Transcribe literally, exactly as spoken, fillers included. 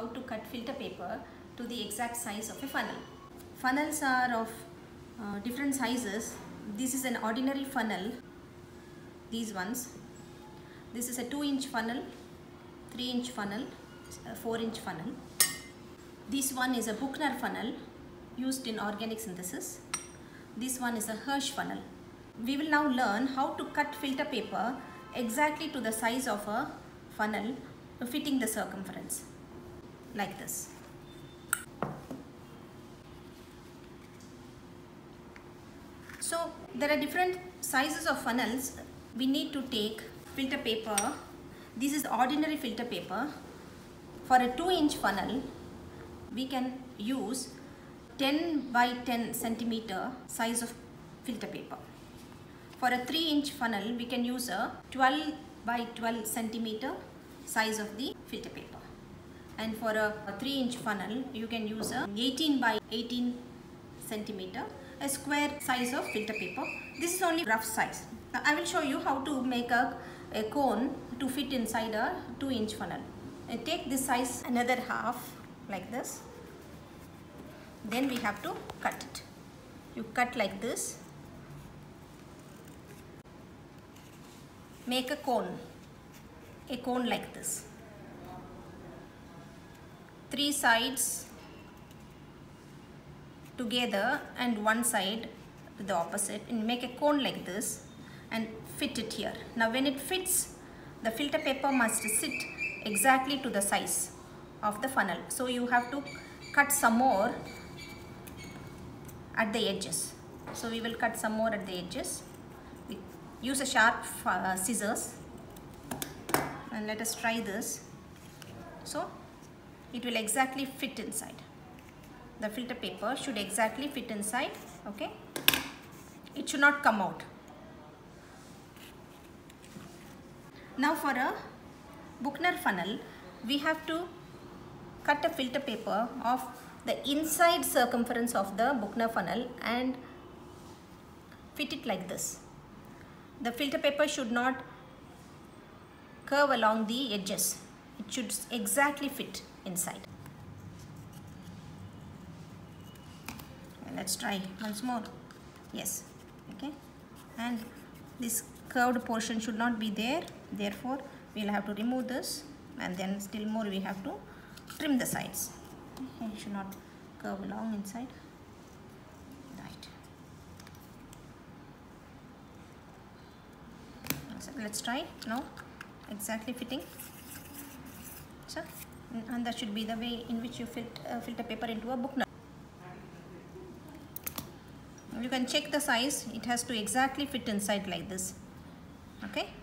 How to cut filter paper to the exact size of a funnel. Funnels are of uh, different sizes. This is an ordinary funnel, these ones. This is a two inch funnel, three inch funnel, a four inch funnel. This one is a Buchner funnel used in organic synthesis. This one is a Hirsch funnel. We will now learn how to cut filter paper exactly to the size of a funnel fitting the circumference like this. So there are different sizes of funnels. We need to take filter paper. This is ordinary filter paper. For a two inch funnel, we can use ten by ten centimeter size of filter paper. For a three inch funnel, we can use a twelve by twelve centimeter size of the filter paper. And for a, a three inch funnel, you can use a eighteen by eighteen centimeter, a square size of filter paper. This is only rough size. Now I will show you how to make a, a cone to fit inside a two inch funnel. And take this size another half like this. Then we have to cut it. You cut like this. Make a cone, a cone like this. Three sides together and one side to the opposite, and make a cone like this and fit it here. Now when it fits, the filter paper must sit exactly to the size of the funnel. So you have to cut some more at the edges. So we will cut some more at the edges. We use a sharp uh, scissors and let us try this. So it will exactly fit inside. The filter paper should exactly fit inside, okay? It should not come out. Now for a Buchner funnel, we have to cut a filter paper of the inside circumference of the Buchner funnel and fit it like this. The filter paper should not curve along the edges. It should exactly fit inside. Let's try once more. Yes, okay. And this curved portion should not be there. Therefore, we will have to remove this, and then still more we have to trim the sides. Okay, it should not curve along inside. Right. So let's try now. Exactly fitting. So, and that should be the way in which you fit uh, filter paper into a Buchner. You can check the size. It has to exactly fit inside like this. Okay.